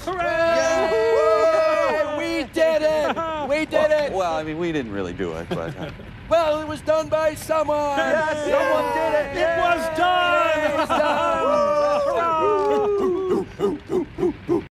Hooray! We did it! We did it! Well, I mean, we didn't really do it, but... Well, it was done by someone! Yes, someone did it!